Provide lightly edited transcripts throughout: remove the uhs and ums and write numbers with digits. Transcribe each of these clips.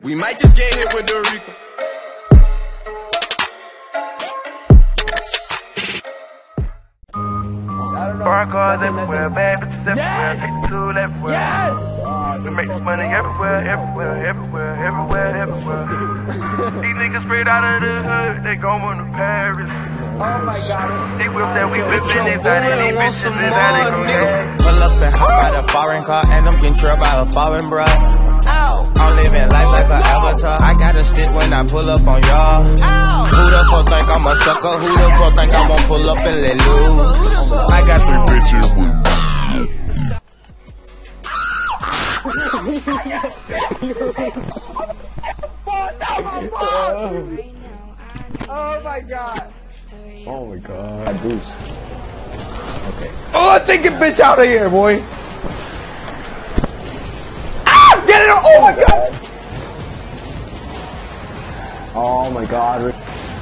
We might just get hit with the Rico. Bar cars everywhere, bad bitches everywhere, take the tool everywhere. Yes! We make this money everywhere. These niggas straight out of the hood, they going to Paris. Oh my god. They whip that, we whippin' it, that any bitches is how they gon' get. Pull up and hop out a foreign car, and I'm getting trailed by a foreign bruh. I'm living life like an avatar. I got a stick when I pull up on y'all. Who the fuck think I'm a sucker? Who the fuck think I'm gonna pull up and let loose? I got 3 bitches with me. Oh my god. Oh my god. Boost. Okay. Oh, take a bitch out of here, boy. Ah! Get it! Oh my god! Oh my god.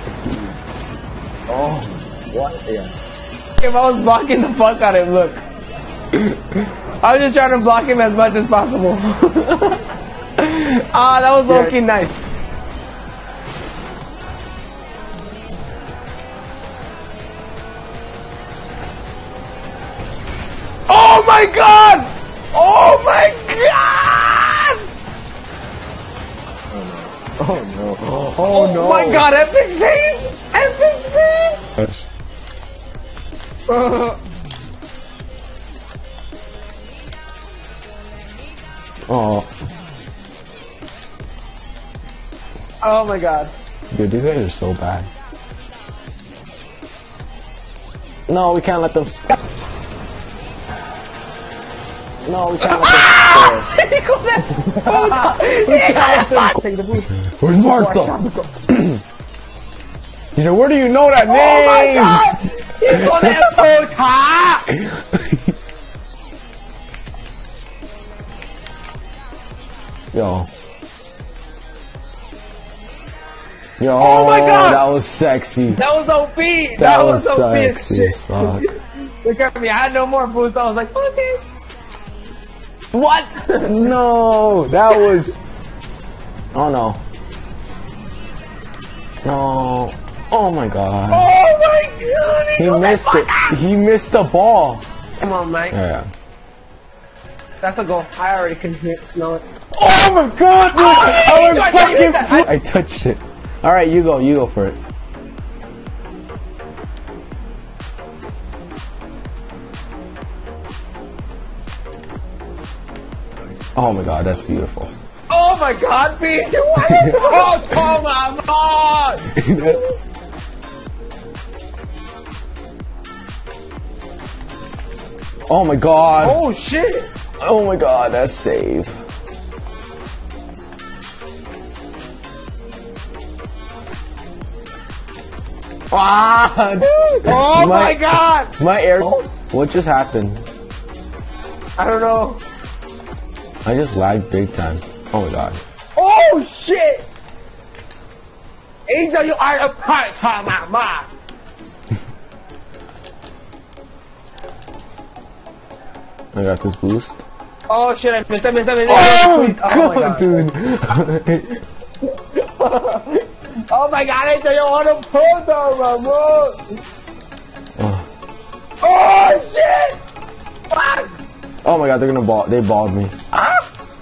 Oh, what? Yeah. If I was blocking the fuck out of him, look. I was just trying to block him as much as possible. Ah, that was low-key nice. Oh my god! Oh my god! Oh no. Oh no. Oh my god, epic save! Epic save! Oh. Oh my god. Dude, these guys are so bad. No, we can't let them. No, we can't let them. Take the boost. Where's Martha? He said, where do you know that name? Oh my god! He's gonna told car! Yo. Yo, oh my god! That was sexy. That was OP! That was OP sexy as fuck. Look at me, I had no more boost. I was like, okay. What? No, that was. Oh no. No. Oh my god. Oh my god! He missed it. He missed the ball. Come on, Mike. Yeah. That's a goal. I already can smell it. Oh my god! Oh, I touched it. Alright, you go for it. Oh my god, that's beautiful. Oh my god, B! Oh, come on! Oh my god. Oh shit! Oh my god, that's save. Ah, dude. Oh my god! My air. What just happened? I don't know. I just lagged big time. Oh my god. Oh shit! Angel, you are a part of my mind. I got this boost. Oh shit, I missed it. Oh, Oh my god, god, dude. Oh my god, Angel, you want to pull down my road. Oh shit! Fuck! Oh my god, they're gonna ball. They balled me. Ah!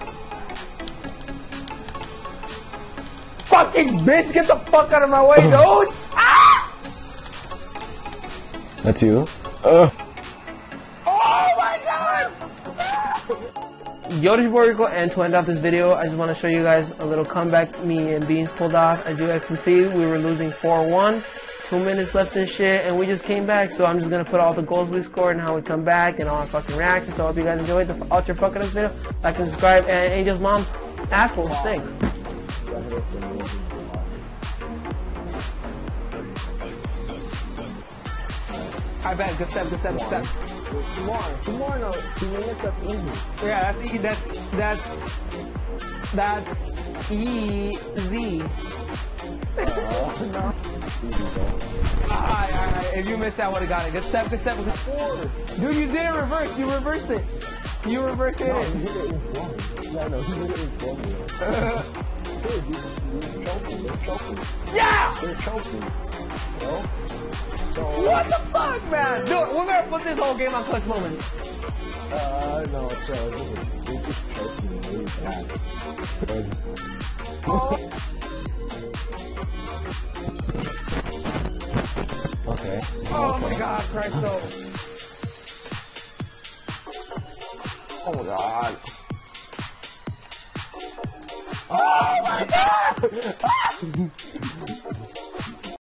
Fucking bitch, get the fuck out of my way, dude! Ah! That's you. Oh my god! Yo, this is Rico, and to end off this video, I just want to show you guys a little comeback me and Beans pulled off. As you guys can see, we were losing 4-1. 2 minutes left and shit, and we just came back. So I'm just gonna put all the goals we scored and how we come back and all our fucking reactions. So I hope you guys enjoyed the ultra fucking this video. Like and subscribe, and Angel's mom's asshole stinks. I bet. Good step. Two more, no. 2 minutes, that's easy. Yeah, that's easy. No. Alright. If you missed that, I would've got it. Good step. Dude, you didn't reverse. You reversed it. You reversed it. No, he did it in front. Yeah, no, he did it in front. They're choking. Yeah! They're choking. You know? So, What the fuck, man? Dude, we're gonna put this whole game on Clutch Moments. no, it's they're just choking really bad. Okay. Oh my god, Presto. Oh my god. Oh my god!